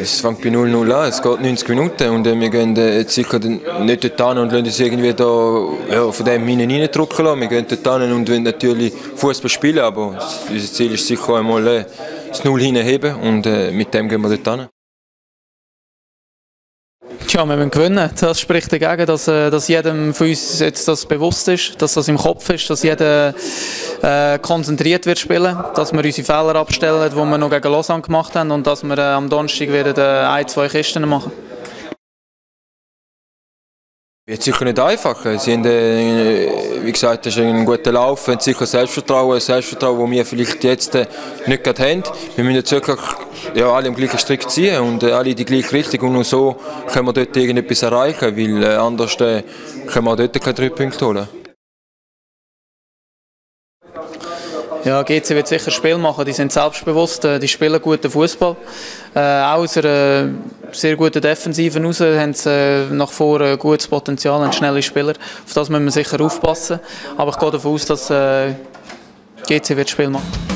Es fängt bei 0-0 an, es geht 90 Minuten und wir gehen jetzt sicher nicht dort hin und lassen uns irgendwie da, von dem hineindrücken lassen. Wir gehen dort hin und wollen natürlich Fußball spielen, aber unser Ziel ist sicher einmal das 0 hinheben und mit dem gehen wir dort hin. Ja, wir müssen gewinnen. Das spricht dagegen, dass jedem von uns jetzt das bewusst ist, dass das im Kopf ist, dass jeder konzentriert wird spielen, dass wir unsere Fehler abstellen, die wir noch gegen Lausanne gemacht haben und dass wir am Donnerstag wieder 1-2 Kisten machen. Wird sicher nicht einfach. Sie haben, wie gesagt, das ist ein guter Lauf, haben sicher Selbstvertrauen, das wir vielleicht jetzt nicht gerade haben. Wir müssen jetzt wirklich alle am gleichen Strick ziehen und alle in die gleiche Richtung und nur so können wir dort irgendetwas erreichen, weil anders können wir dort keine 3 Punkte holen. Ja, GC wird sicher ein Spiel machen, die sind selbstbewusst, die spielen guten Fußball. Auch aus einer sehr guten Defensive heraus haben sie nach vorne gutes Potenzial und schnelle Spieler. Auf das müssen wir sicher aufpassen. Aber ich gehe davon aus, dass GC wird das Spiel machen.